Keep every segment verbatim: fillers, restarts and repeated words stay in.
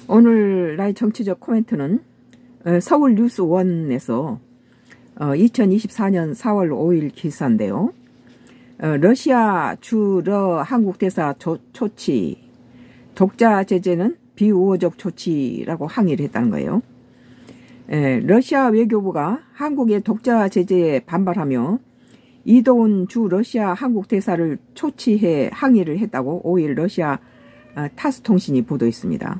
오늘 나의 정치적 코멘트는 서울 뉴스원에서 이천이십사 년 사월 오일 기사인데요. 러시아 주러 한국 대사 조, 조치, 독자 제재는 비우호적 조치라고 항의를 했다는 거예요. 에, 러시아 외교부가 한국의 독자 제재에 반발하며 이도훈 주 러시아 한국 대사를 초치해 항의를 했다고 오일 러시아 타스 통신이 보도했습니다.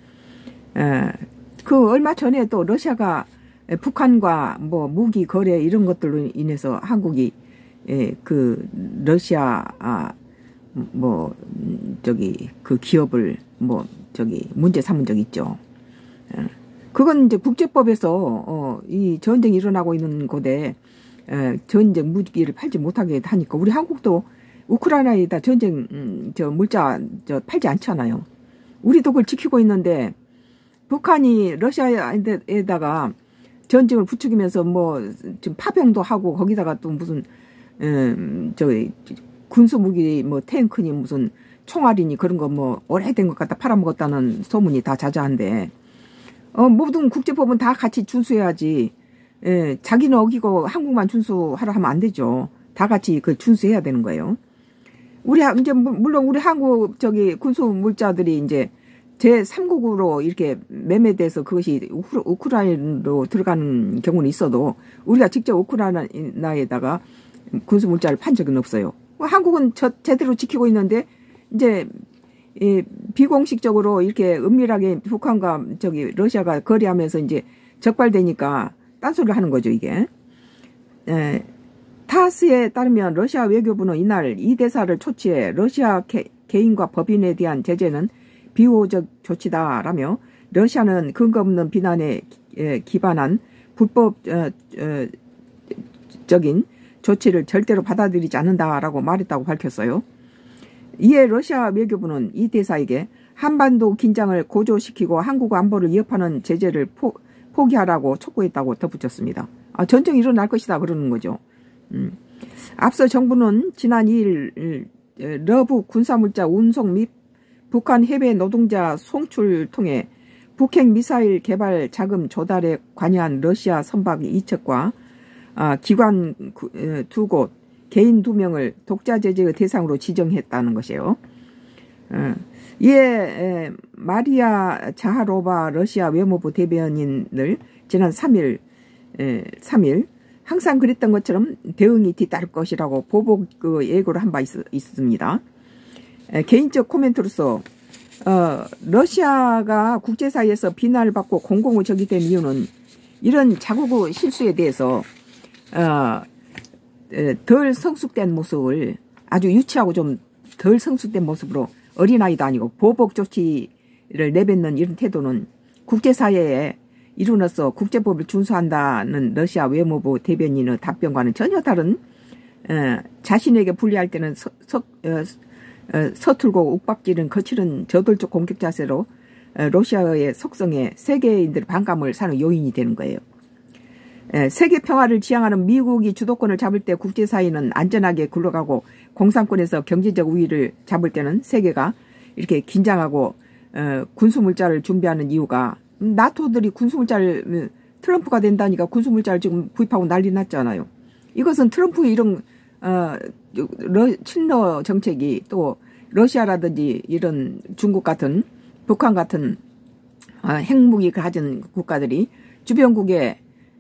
에, 그 얼마 전에 또 러시아가 북한과 뭐 무기 거래 이런 것들로 인해서 한국이 에, 그 러시아 아, 뭐 저기 그 기업을 뭐 저기 문제 삼은 적 있죠. 에, 그건 이제 국제법에서 어, 이 전쟁이 일어나고 있는 곳에 에, 전쟁 무기를 팔지 못하게 하니까 우리 한국도 우크라이나에다 전쟁 음, 저 물자 저 팔지 않잖아요. 우리도 그걸 지키고 있는데 북한이 러시아에다가 전쟁을 부추기면서 뭐 지금 파병도 하고 거기다가 또 무슨 음, 저기 군수 무기 뭐 탱크니 무슨 총알이니 그런 거 뭐 오래된 것 갖다 팔아먹었다는 소문이 다 자자한데 어 모든 국제법은 다 같이 준수해야지. 예, 자기는 어기고 한국만 준수하라 하면 안 되죠. 다 같이 그 준수해야 되는 거예요. 우리 이제 물론 우리 한국 저기 군수 물자들이 이제 제삼국으로 이렇게 매매돼서 그것이 우크라이나로 들어가는 경우는 있어도 우리가 직접 우크라이나에다가 군수 물자를 판 적은 없어요. 한국은 저 제대로 지키고 있는데 이제 이 비공식적으로 이렇게 은밀하게 북한과 저기 러시아가 거래하면서 이제 적발되니까 딴소리를 하는 거죠, 이게. 에, 타스에 따르면 러시아 외교부는 이날 이 대사를 초치해 러시아 개, 개인과 법인에 대한 제재는 비호적 조치다라며 러시아는 근거 없는 비난에 에, 기반한 불법적인 조치를 절대로 받아들이지 않는다라고 말했다고 밝혔어요. 이에 러시아 외교부는 이 대사에게 한반도 긴장을 고조시키고 한국 안보를 위협하는 제재를 포, 포기하라고 촉구했다고 덧붙였습니다. 아, 전쟁이 일어날 것이다 그러는 거죠. 음. 앞서 정부는 지난 이 일 러브 군사물자 운송 및 북한 해외 노동자 송출 통해 북핵 미사일 개발 자금 조달에 관여한 러시아 선박 이 척과 아, 기관 두 곳, 개인 두 명을 독자 제재의 대상으로 지정했다는 것이에요. 어. 이에 에, 마리아 자하로바 러시아 외무부 대변인을 지난 삼 일, 에, 삼 일 항상 그랬던 것처럼 대응이 뒤따를 것이라고 보복 그 예고를 한 바 있습니다. 에, 개인적 코멘트로서 어, 러시아가 국제사회에서 비난을 받고 공공의 적이 된 이유는 이런 자국의 실수에 대해서 어, 에, 덜 성숙된 모습을 아주 유치하고 좀 덜 성숙된 모습으로 어린아이도 아니고 보복 조치를 내뱉는 이런 태도는 국제사회에 이루어서 국제법을 준수한다는 러시아 외무부 대변인의 답변과는 전혀 다른 어, 자신에게 불리할 때는 서, 서, 어, 어, 서툴고 욱박지른 거칠은 저돌적 공격 자세로 어, 러시아의 속성에 세계인들의 반감을 사는 요인이 되는 거예요. 에, 세계 평화를 지향하는 미국이 주도권을 잡을 때 국제사회는 안전하게 굴러가고 공산권에서 경제적 우위를 잡을 때는 세계가 이렇게 긴장하고 어, 군수물자를 준비하는 이유가 나토들이 군수물자를 트럼프가 된다니까 군수물자를 지금 구입하고 난리 났잖아요. 이것은 트럼프의 이런 어, 러, 친러 정책이 또 러시아라든지 이런 중국 같은 북한 같은 어, 핵무기 가진 국가들이 주변국에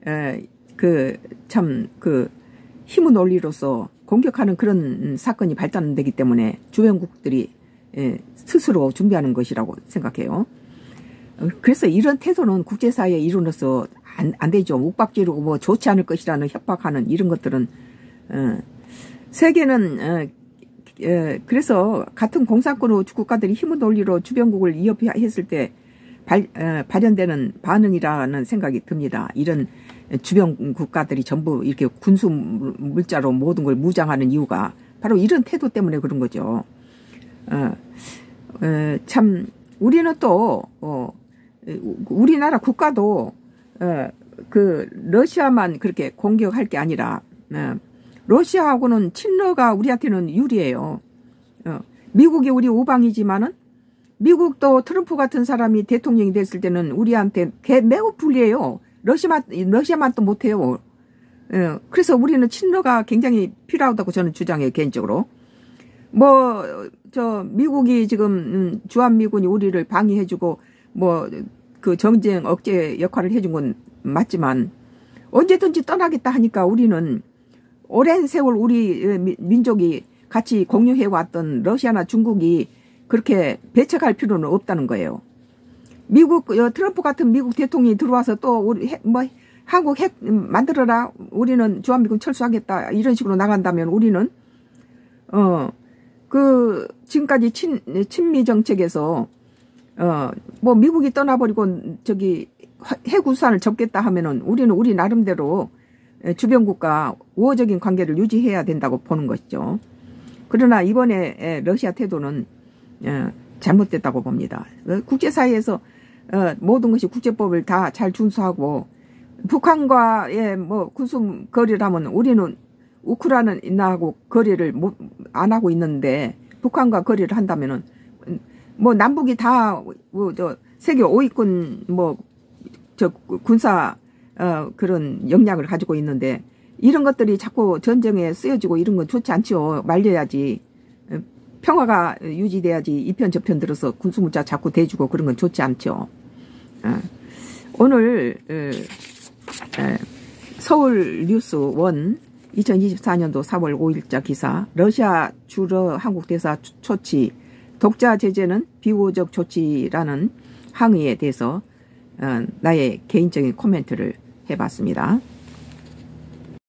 그 참 그 힘의 논리로서 공격하는 그런 사건이 발단되기 때문에 주변국들이 스스로 준비하는 것이라고 생각해요. 그래서 이런 태도는 국제사회에 이루어서 안, 안 되죠. 욱박지르고 뭐 좋지 않을 것이라는 협박하는 이런 것들은 어, 세계는 어, 어, 그래서 같은 공산권의 국가들이 힘의 논리로 주변국을 위협했을 때 발, 어, 발현되는 반응이라는 생각이 듭니다. 이런 주변 국가들이 전부 이렇게 군수 물자로 모든 걸 무장하는 이유가 바로 이런 태도 때문에 그런 거죠. 어, 어, 참 우리는 또 어, 우리나라 국가도 어, 그 러시아만 그렇게 공격할 게 아니라 어, 러시아하고는 친러가 우리한테는 유리해요. 어, 미국이 우리 우방이지만은 미국도 트럼프 같은 사람이 대통령이 됐을 때는 우리한테 매우 불리해요. 러시아만, 러시아만 또 못해요. 예, 그래서 우리는 친러가 굉장히 필요하다고 저는 주장해요, 개인적으로. 뭐, 저, 미국이 지금, 음, 주한미군이 우리를 방위해주고, 뭐, 그 정쟁 억제 역할을 해준 건 맞지만, 언제든지 떠나겠다 하니까 우리는 오랜 세월 우리 민족이 같이 공유해왔던 러시아나 중국이 그렇게 배척할 필요는 없다는 거예요. 미국, 트럼프 같은 미국 대통령이 들어와서 또 우리, 핵, 뭐, 한국 핵 만들어라. 우리는 주한미군 철수하겠다. 이런 식으로 나간다면 우리는, 어, 그, 지금까지 친, 친미 정책에서, 어, 뭐, 미국이 떠나버리고, 저기, 핵우산을 접겠다 하면은 우리는 우리 나름대로 주변국가 우호적인 관계를 유지해야 된다고 보는 것이죠. 그러나 이번에 러시아 태도는 잘못됐다고 봅니다. 국제사회에서 모든 것이 국제법을 다 잘 준수하고 북한과의 뭐 군수 거리를 하면 우리는 우크라이나하고 거리를 못, 안 하고 있는데 북한과 거리를 한다면은 뭐 남북이 다 뭐 저 세계 오 위권 뭐 저 군사 어 그런 역량을 가지고 있는데 이런 것들이 자꾸 전쟁에 쓰여지고 이런 건 좋지 않죠. 말려야지. 평화가 유지돼야지. 이편 저편 들어서 군수문자 자꾸 대주고 그런 건 좋지 않죠. 어. 오늘 어, 어, 서울 뉴스 원 이천이십사 년도 사월 오일자 기사 러시아 주러 한국 대사 조치 독자 제재는 비호적 조치라는 항의에 대해서 어, 나의 개인적인 코멘트를 해봤습니다.